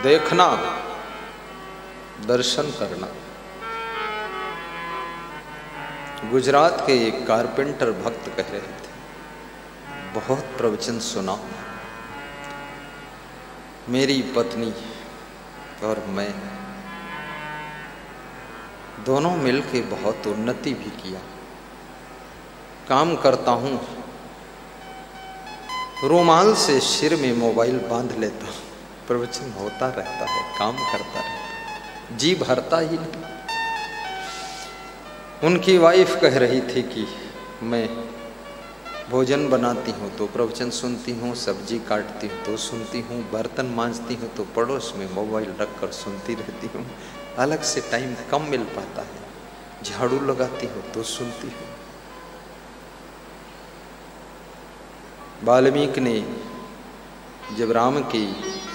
देखना, दर्शन करना। गुजरात के एक कारपेंटर भक्त कह रहे थे, बहुत प्रवचन सुना, मेरी पत्नी और मैं दोनों मिलके बहुत उन्नति भी किया। काम करता हूँ, रुमाल से सिर में मोबाइल बांध लेता हूँ, प्रवचन होता रहता है, काम करता रहता है, जी भरता ही नहीं। उनकी वाइफ कह रही थी कि मैं भोजन बनाती हूँ तो प्रवचन सुनती हूँ, सब्जी काटती हूँ तो सुनती हूँ, बर्तन मांजती हूँ तो पड़ोस में मोबाइल रखकर सुनती रहती हूँ, अलग से टाइम कम मिल पाता है, झाड़ू लगाती हूँ तो सुनती हूँ। वाल्मीकि ने जब राम की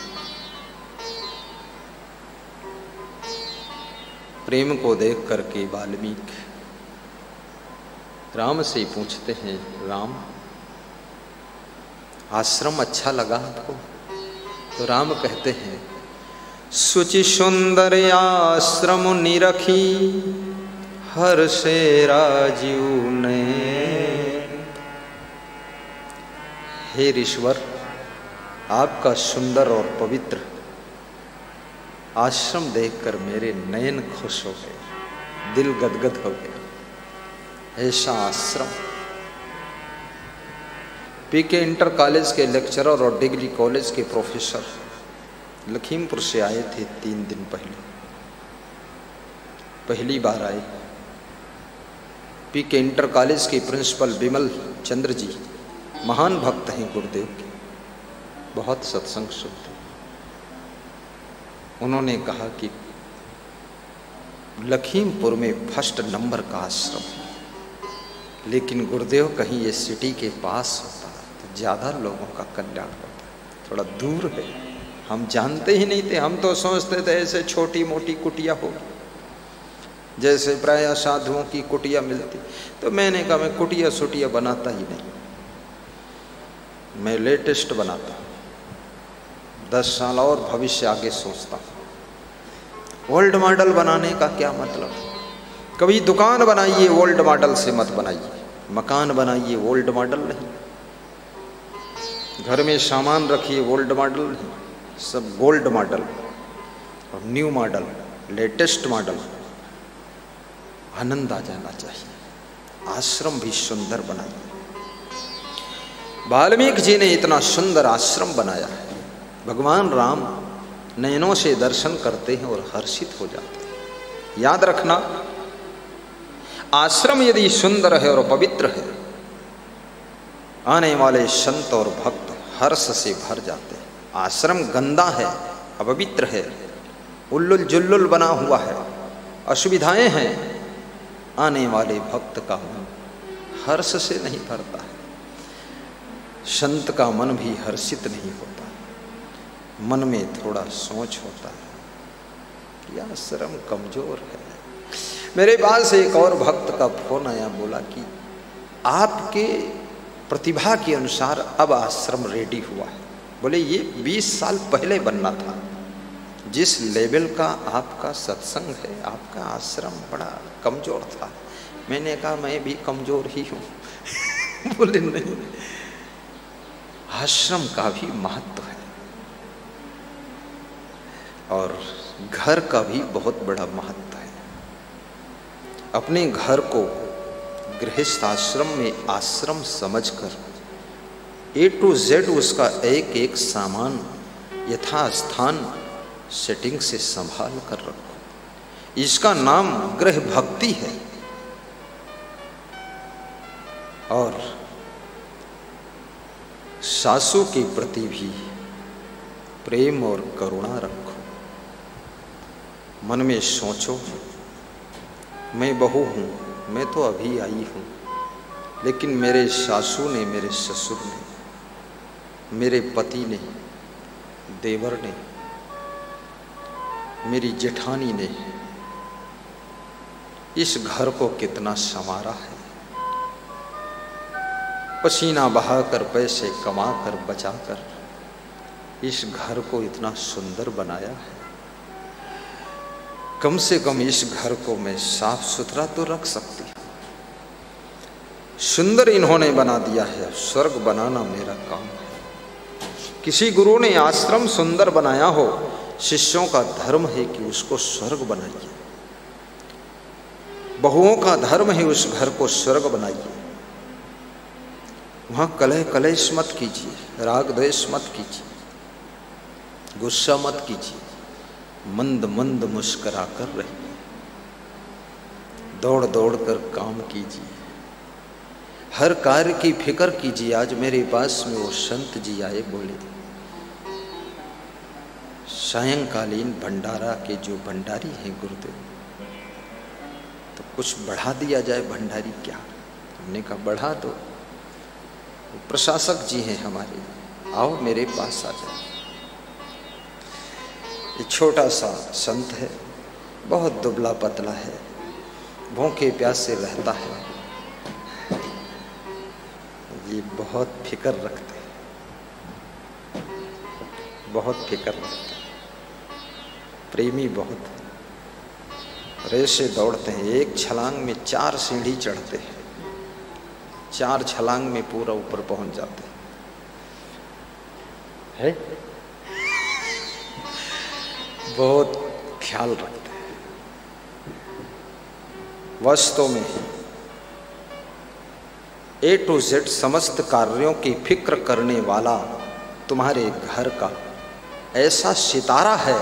प्रेम को देख करके वाल्मीकि राम से पूछते हैं, राम आश्रम अच्छा लगा आपको? तो राम कहते हैं, सुचि सुंदर आश्रम निरखी, हर से राजीव ने। हे ईश्वर, आपका सुंदर और पवित्र आश्रम देखकर मेरे नयन खुश हो गए, दिल गदगद हो गया। ऐसा आश्रम। पीके इंटर कॉलेज के लेक्चरर और डिग्री कॉलेज के प्रोफेसर लखीमपुर से आए थे 3 दिन पहले, पहली बार आए। पीके इंटर कॉलेज के प्रिंसिपल विमल चंद्र जी महान भक्त हैं गुरुदेव के, बहुत सत्संग सुनते। उन्होंने कहा कि लखीमपुर में फर्स्ट नंबर का आश्रम है, लेकिन गुरुदेव कहीं ये सिटी के पास होता तो ज़्यादा लोगों का कल्याण होता, थोड़ा दूर है, हम जानते ही नहीं थे। हम तो सोचते थे ऐसे छोटी मोटी कुटिया होगी, जैसे प्राय साधुओं की कुटिया मिलती। तो मैंने कहा मैं कुटिया सुटिया बनाता ही नहीं, मैं लेटेस्ट बनाता हूँ, 10 साल और भविष्य आगे सोचता हूँ। ओल्ड मॉडल बनाने का क्या मतलब? कभी दुकान बनाइए ओल्ड मॉडल से मत बनाइए, मकान बनाइए ओल्ड मॉडल नहीं, घर में सामान रखिए ओल्ड मॉडल नहीं, सब गोल्ड मॉडल और न्यू मॉडल, लेटेस्ट मॉडल। आनंद आ जाना चाहिए। आश्रम भी सुंदर बनाइए। वाल्मीकि जी ने इतना सुंदर आश्रम बनाया है, भगवान राम नयनों से दर्शन करते हैं और हर्षित हो जाते हैं। याद रखना, आश्रम यदि सुंदर है और पवित्र है, आने वाले संत और भक्त हर्ष से भर जाते हैं। आश्रम गंदा है, अपवित्र है, उल्लुल जुल्लुल बना हुआ है, असुविधाएं हैं, आने वाले भक्त का मन हर्ष से नहीं भरता है। संत का मन भी हर्षित नहीं होता, मन में थोड़ा सोच होता है कि आश्रम कमजोर है। मेरे पास एक और भक्त का फोन आया, बोला कि आपके प्रतिभा के अनुसार अब आश्रम रेडी हुआ है। बोले ये 20 साल पहले बनना था, जिस लेवल का आपका सत्संग है, आपका आश्रम बड़ा कमजोर था। मैंने कहा मैं भी कमजोर ही हूँ। बोले नहीं, आश्रम का भी महत्व है और घर का भी बहुत बड़ा महत्व है। अपने घर को गृहस्थ आश्रम में आश्रम समझकर A to Z उसका एक एक सामान यथास्थान सेटिंग से संभाल कर रखो। इसका नाम गृह भक्ति है। और सासू के प्रति भी प्रेम और करुणा रखो। मन में सोचो, मैं बहू हूँ, मैं तो अभी आई हूँ, लेकिन मेरे सासू ने, मेरे ससुर ने, मेरे पति ने, देवर ने, मेरी जेठानी ने इस घर को कितना संवारा है। पसीना बहाकर, पैसे कमाकर, बचाकर इस घर को इतना सुंदर बनाया है, कम से कम इस घर को मैं साफ सुथरा तो रख सकती हूँ। सुंदर इन्होंने बना दिया है, स्वर्ग बनाना मेरा काम है। किसी गुरु ने आश्रम सुंदर बनाया हो, शिष्यों का धर्म है कि उसको स्वर्ग बनाइए। बहुओं का धर्म है उस घर को स्वर्ग बनाइए। वहां कलह कलेश मत कीजिए, राग द्वेष मत कीजिए, गुस्सा मत कीजिए, मंद मंद मुस्कुरा कर रहिए, दौड़ दौड़ कर काम कीजिए, हर कार्य की फिक्र कीजिए। आज मेरे पास में वो संत जी आए, बोले सायंकालीन भंडारा के जो भंडारी हैं गुरुदेव, तो कुछ बढ़ा दिया जाए भंडारी क्या? हमने कहा बढ़ा दो, प्रशासक जी हैं हमारे, आओ मेरे पास आ जाओ। ये छोटा सा संत है, बहुत दुबला पतला है, भूखे प्यासे रहता है, ये बहुत फिक्र रखते हैं, बहुत फिक्र रखते हैं, प्रेमी बहुत है। रेसे दौड़ते हैं, एक छलांग में 4 सीढ़ी चढ़ते हैं, 4 छलांग में पूरा ऊपर पहुंच जाते हैं। बहुत ख्याल रखते हैं। वास्तव में A to Z समस्त कार्यों की फिक्र करने वाला तुम्हारे घर का ऐसा सितारा है,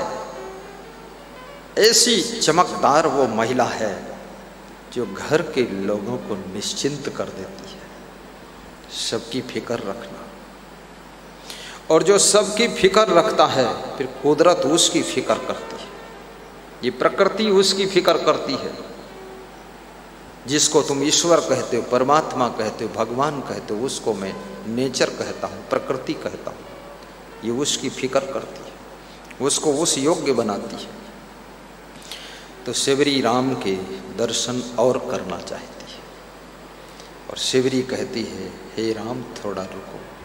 ऐसी चमकदार वो महिला है जो घर के लोगों को निश्चिंत कर देती है। सबकी फिक्र रखना, और जो सबकी फिक्र रखता है फिर कुदरत उसकी फिक्र करती है, ये प्रकृति उसकी फिक्र करती है। जिसको तुम ईश्वर कहते हो, परमात्मा कहते हो, भगवान कहते हो, उसको मैं नेचर कहता हूँ, प्रकृति कहता हूँ। ये उसकी फिक्र करती है, उसको उस योग्य बनाती है। तो शिवरी राम के दर्शन और करना चाहती है, और शिवरी कहती है हे राम थोड़ा रुको।